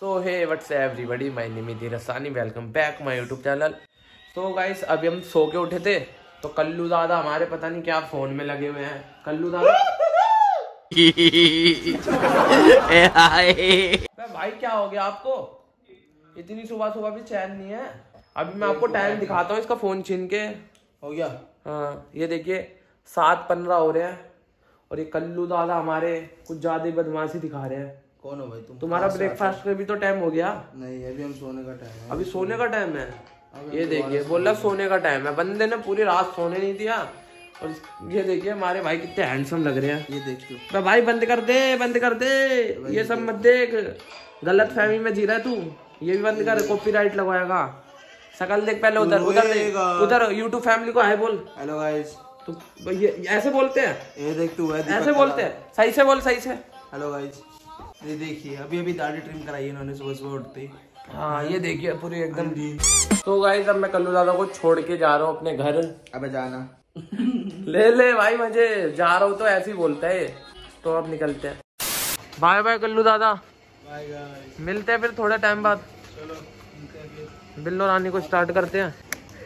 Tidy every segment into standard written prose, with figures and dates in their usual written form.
So hey what's everybody, my name is Dheeraj Sahni, welcome back my YouTube channel. तो guys अभी हम सो के उठे थे तो कल्लू दादा हमारे पता नहीं क्या फोन में लगे हुए हैं। कल्लू दादा भाई क्या हो गया आपको? इतनी सुबह सुबह भी चैन नहीं है। अभी मैं आपको टाइम दिखाता हूँ इसका फोन छीन के। हो गया? हाँ ये देखिए 7:15 हो रहे हैं और ये कल्लू दादा हमारे कुछ ज्यादा ही बदमाशी दिखा रहे हैं। कौन हो भाई तुम? तुम्हारा ब्रेकफास्ट का भी तो टाइम हो गया। नहीं अभी हम सोने का टाइम है। अभी सोने का टाइम है। ये देखिए बोल रहा सोने का टाइम है। बंदे ने पूरी रात सोने नहीं दिया। और ये देखिए हमारे भाई कितने हैंडसम लग रहे हैं। ये देखिए भाई बंद कर दे, बंद कर दे। ये सब मत देख, गलत फहमी में जी रहा है तू। ये भी बंद कर, कॉपीराइट लगवाएगा। शकल देख पहले, उधर उधर देख, उधर यूट्यूब फैमिली को हाय बोल। Hello guys. तो ये ऐसे बोलते हैं? ये देख तू है ऐसे बोलते हैं? सही से बोल, सही से। Hello guys. ये देखिए अभी दाढ़ी ट्रिम कराई इन्होंने सुबह सुबह उठते ही। हाँ ये देखिए पूरी एकदम। तो गाइस अब मैं कल्लू दादा को छोड़ के जा रहा हूँ अपने घर। अबे जाना ले भाई, मुझे जा रहा हूँ तो ऐसे ही बोलता है। तो अब निकलते हैं। बाय बाय कल्लू दादा। Bye guys. मिलते हैं फिर थोड़े टाइम बाद। चलो बिल्लो रानी को स्टार्ट करते हैं।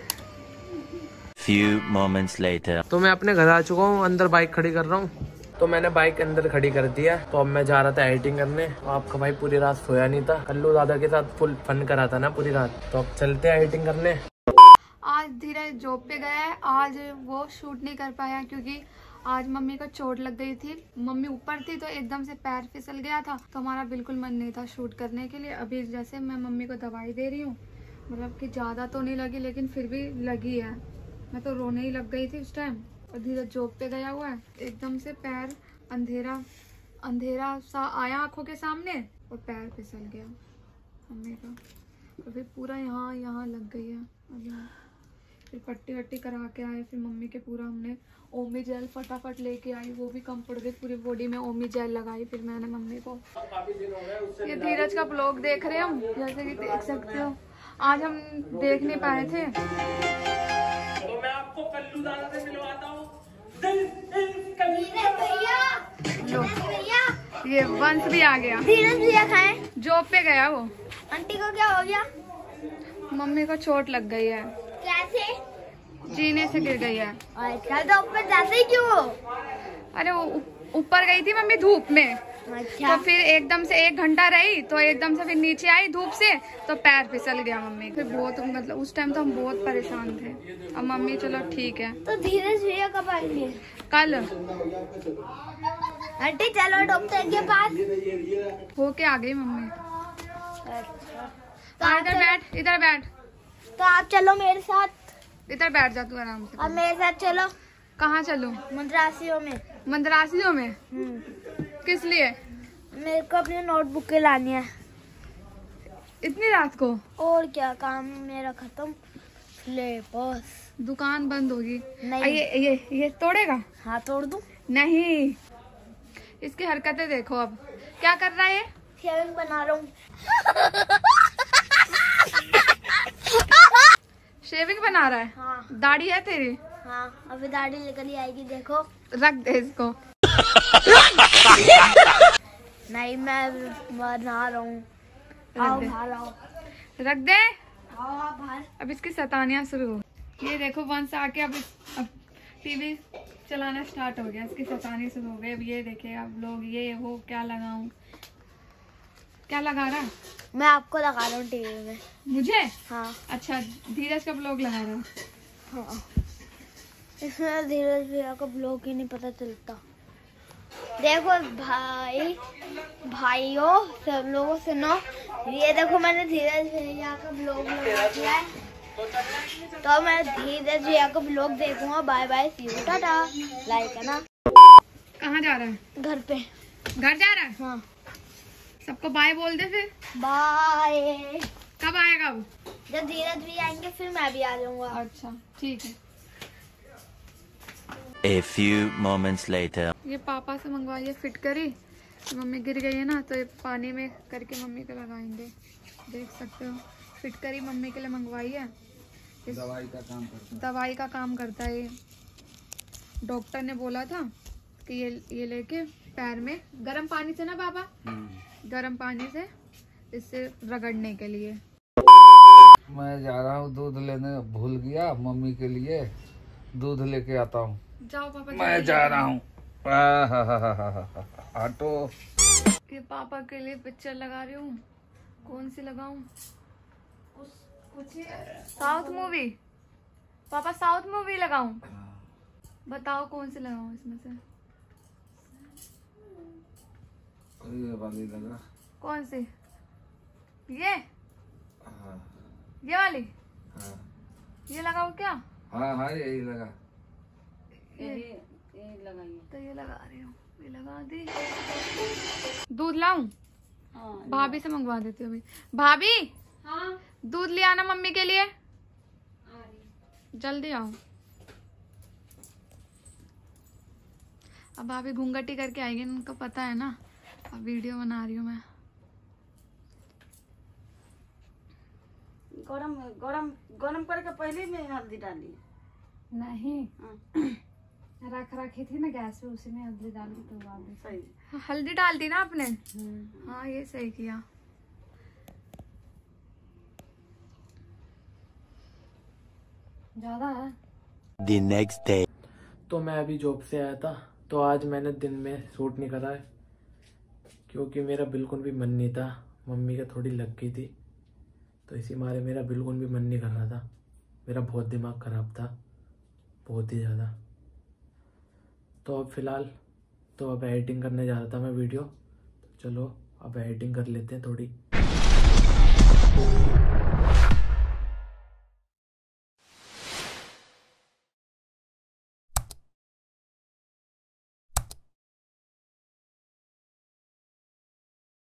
Few moments later. तो मैं अपने घर आ चुका हूँ, अंदर बाइक खड़ी कर रहा हूँ। तो मैंने बाइक अंदर खड़ी कर दिया। तो अब मैं जा रहा था एडिटिंग करने। तो आपका भाई पूरी रात सोया नहीं था, कल्लू दादा के साथ फुल फन करा था ना पूरी रात। तो अब चलते हैं एडिटिंग करने। आज धीरज जॉब पे गया है। आज वो शूट नहीं कर पाया क्योंकि आज मम्मी को चोट लग गई थी। मम्मी ऊपर थी तो एकदम से पैर फिसल गया था, तो हमारा बिल्कुल मन नहीं था शूट करने के लिए। अभी जैसे मैं मम्मी को दवाई दे रही हूँ, मतलब कि ज़्यादा तो नहीं लगी लेकिन फिर भी लगी है। मैं तो रोने ही लग गई थी उस टाइम। और धीरज जॉब पे गया हुआ है, एकदम से पैर अंधेरा अंधेरा सा आया आंखों के सामने और पैर फिसल गया मम्मी का। तो फिर पूरा यहाँ यहाँ लग गई है। अब यहाँ फिर पट्टी वट्टी करा के आए। फिर मम्मी के पूरा हमने ओमी जेल फटाफट लेके आई, वो भी कम पड़ गई। पूरी बॉडी में ओमी जेल लगाई फिर मैंने मम्मी को। ये धीरज का ब्लॉग देख रहे हैं हम, जैसे कि देख सकते हो। आज हम देख नहीं पाए थे। तो मैं आपको कल्लू दादा से मिलवाता हूँ। ये वंश भी आ गया। धीरज भैया खाए। जॉब पे गया वो। आंटी को क्या हो गया? मम्मी को चोट लग गई है, कैसे? जीने से गिर गई है। अच्छा तो ऊपर जाते ही क्यों? अरे वो ऊपर गई थी मम्मी धूप में। अच्छा तो फिर एकदम से 1 घंटा रही तो एकदम से फिर नीचे आई धूप से तो पैर फिसल गया मम्मी। फिर बहुत मतलब उस टाइम तो हम बहुत परेशान थे। अब मम्मी चलो ठीक है। तो धीरज भैया कब आएंगे? कल आंटी चलो डॉक्टर के पास। होके आ गई मम्मी। अच्छा तो इधर बैठ, इधर बैठ, तो आप चलो मेरे साथ। इधर बैठ जा तू आराम से। अब मेरे साथ चलो। कहाँ चलूं? मद्रासियों में। मंदरासियों में? किस लिए? मेरे को अपनी नोटबुक के लानी है। इतनी रात को? और क्या, काम मेरा खत्म। ले बस दुकान बंद होगी। नहीं। ये तोड़ेगा? हाँ तोड़ दूं? नहीं। इसकी हरकतें देखो। अब क्या कर रहा है ये? शेविंग बना रहा हूँ। शेविंग बना रहा है? हाँ। दाढ़ी है तेरी? हाँ अभी दाढ़ी निकल ही आएगी, देखो। रख दे इसको। नहीं मैं बना रहा हूँ। रख दे। बाहर आओ। रख दे। आओ आप बाहर। अब इसकी सतानियां शुरू हो। ये देखो वंश आके अब टीवी चलाना स्टार्ट हो गया। इसकी सतानी शुरू हो गई। अब ये देखे अब लोग ये वो क्या लगाऊं। क्या लगा रहा है? मैं आपको लगा रहा हूँ टीवी में। मुझे? हाँ। अच्छा धीरज का ब्लॉग लगा रहा है। हाँ इसमें धीरज भैया का ब्लॉग ही नहीं पता चलता। देखो भाई भाइयों सब लोगों सुनो, ये देखो मैंने धीरज भैया का ब्लॉग लगा दिया है। तो मैं धीरज भैया का ब्लॉग देखूंगा। Bye bye, see you, tata. Like है ना। कहाँ जा रहा है? घर पे। घर जा रहा है? हाँ सबको बाय बोल दे फिर। बाय। कब आएगा वो? जब धीरज भी आएंगे फिर मैं भी आ जाऊंगा। अच्छा ठीक है। A few moments later. ये पापा से मंगवाइए फिटकरी। मम्मी गिर गई है ना तो ये पानी में करके मम्मी को लगाएंगे। देख सकते हो फिटकरी मम्मी के लिए मंगवाई है। दवाई का काम करता है। दवाई का काम करता है ये। डॉक्टर ने बोला था कि ये लेके पैर में गर्म पानी से ना पापा, गर्म पानी से इससे रगड़ने के लिए। मैं जा रहा हूँ दूध लेने, भूल गया मम्मी के लिए दूध लेके आता हूँ। जाओ पापा। मैं जा रहा हूँ। ऑटो। ये पापा के लिए पिक्चर लगा रही हूँ। कौन सी लगाऊं? South movie. पापा साउथ मूवी लगाऊं? बताओ कौन सी लगाऊं इसमें से? ये वाली लगा। कौन सी? ये? हाँ। ये वाली? हाँ। ये लगाऊं क्या? हाँ हाँ यही लगा। ये लगाइए। तो ये लगा रही हूँ। ये लगा दी। दूध लाऊं? भाभी से मंगवा देती हूँ अभी। भाभी, हाँ दूध ले आना मम्मी के लिए। जल्दी आओ। अब भाभी घूंघटी करके आएगी, उनको पता है ना। अब वीडियो बना रही हूँ मैं। गरम गरम गरम करके पहले में हल्दी डाली? नहीं, रख रखी थी ना गैस पे, उसी में हल्दी डाली तो डाल सही। हल्दी डाल दी ना आपने? हाँ ये सही किया। ज्यादा है। The next day. तो मैं अभी जॉब से आया था, तो आज मैंने दिन में शूट नहीं करा है क्योंकि मेरा बिल्कुल भी मन नहीं था। मम्मी का थोड़ी लग गई थी, तो इसी मारे मेरा बिल्कुल भी मन नहीं कर रहा था। मेरा बहुत दिमाग ख़राब था, बहुत ही ज़्यादा। तो अब फ़िलहाल तो अब एडिटिंग करने जा रहा था मैं वीडियो। तो चलो अब एडिटिंग कर लेते हैं थोड़ी।